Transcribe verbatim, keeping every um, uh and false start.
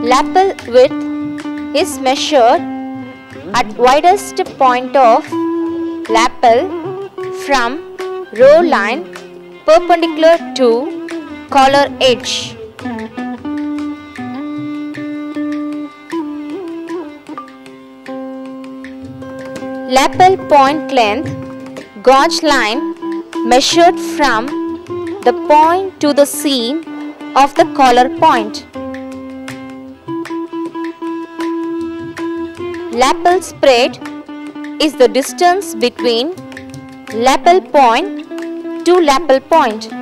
Lapel width is measured at widest point of lapel from row line perpendicular to collar edge. Lapel point length, gauge line measured from the point to the seam of the collar point. Lapel spread is the distance between lapel point to lapel point.